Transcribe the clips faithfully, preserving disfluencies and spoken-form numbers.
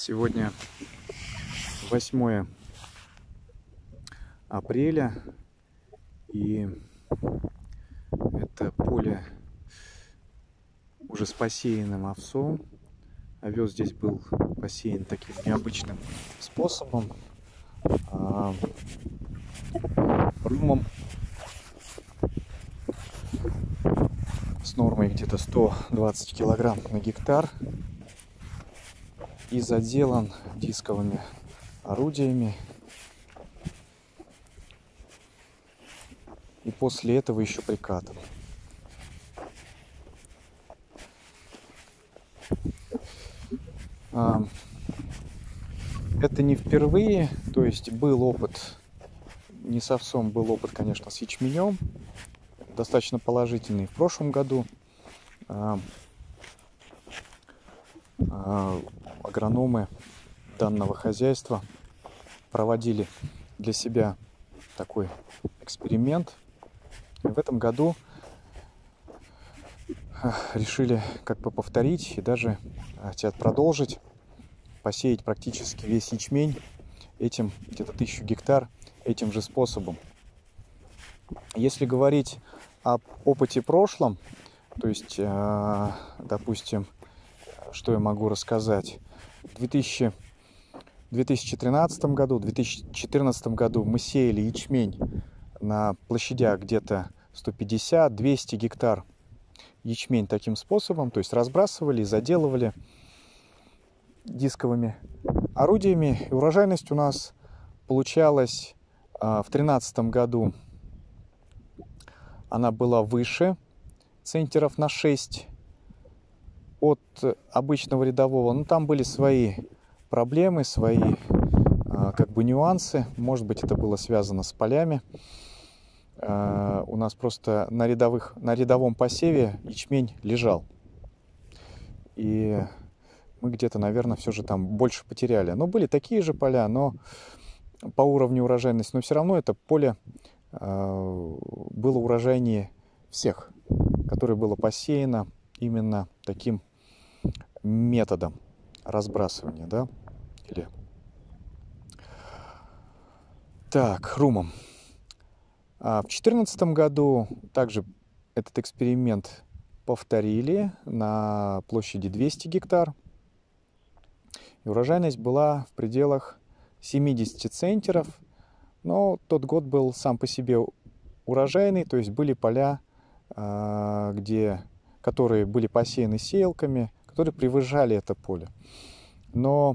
Сегодня восьмое апреля, и это поле уже с посеянным овсом. Овес здесь был посеян таким необычным способом, а, румом с нормой где-то сто двадцать килограмм на гектар, и заделан дисковыми орудиями. И после этого еще прикатан. А, это не впервые, то есть был опыт, не с овсом, был опыт, конечно, с ячменем, достаточно положительный. В прошлом году а, а, агрономы данного хозяйства проводили для себя такой эксперимент. И в этом году решили как бы повторить и даже хотят продолжить, посеять практически весь ячмень этим, где-то тысячу гектар, этим же способом. Если говорить об опыте прошлом, то есть, допустим, что я могу рассказать? В две тысячи тринадцатом году, в две тысячи четырнадцатом году мы сеяли ячмень на площадях где-то сто пятьдесят — двести гектар ячмень таким способом, то есть разбрасывали, заделывали дисковыми орудиями. И урожайность у нас получалась а, в две тысячи тринадцатом году, она была выше центнеров на шесть от обычного рядового. Но там были свои проблемы, свои а, как бы нюансы. Может быть, это было связано с полями. А, у нас просто на, рядовых, на рядовом посеве ячмень лежал. И мы где-то, наверное, все же там больше потеряли. Но были такие же поля, но по уровню урожайности. Но все равно это поле а, было урожайнее всех, которое было посеяно именно таким методом разбрасывания, да, или так, румом. А в две тысячи четырнадцатом году также этот эксперимент повторили на площади двести гектар. И урожайность была в пределах семидесяти центнеров, но тот год был сам по себе урожайный, то есть были поля, где, которые были посеяны сеялками, которые превышали это поле. Но,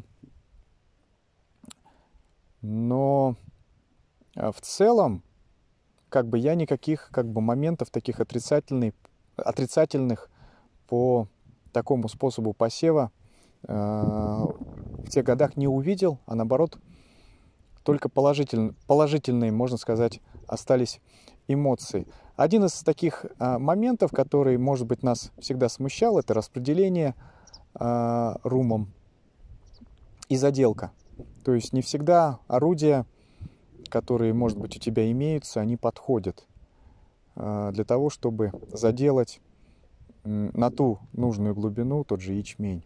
но в целом, как бы я никаких как бы моментов таких отрицательных, отрицательных по такому способу посева э, в тех годах не увидел, а наоборот только положительные, положительные, можно сказать, остались эмоции. Один из таких а, моментов, который, может быть, нас всегда смущал, это распределение а, румом и заделка. То есть не всегда орудия, которые, может быть, у тебя имеются, они подходят а, для того, чтобы заделать м, на ту нужную глубину тот же ячмень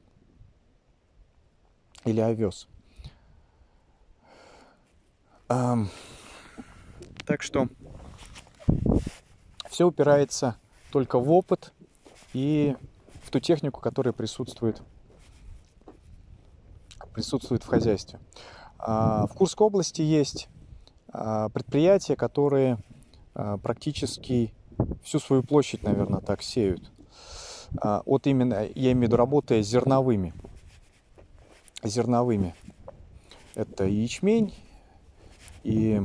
или овес. А, так что все упирается только в опыт и в ту технику, которая присутствует, присутствует в хозяйстве. В Курской области есть предприятия, которые практически всю свою площадь, наверное, так сеют. Вот именно, я имею в виду, работая с зерновыми. Зерновыми. Это и ячмень, и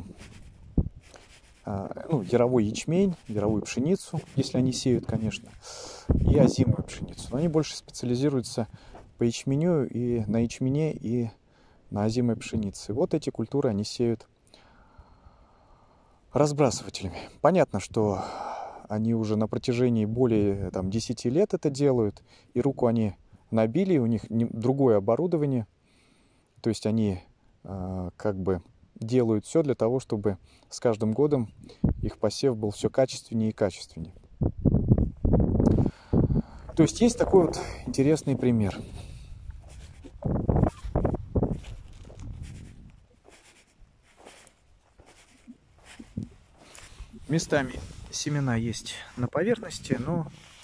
ну, яровой ячмень, яровую пшеницу, если они сеют, конечно, и озимую пшеницу. Но они больше специализируются по ячменю и на ячмене, и на озимой пшенице. Вот эти культуры они сеют разбрасывателями. Понятно, что они уже на протяжении более там, десяти лет это делают, и руку они набили, у них другое оборудование, то есть они э, как бы делают все для того, чтобы с каждым годом их посев был все качественнее и качественнее. То есть есть такой вот интересный пример. Местами семена есть на поверхности, но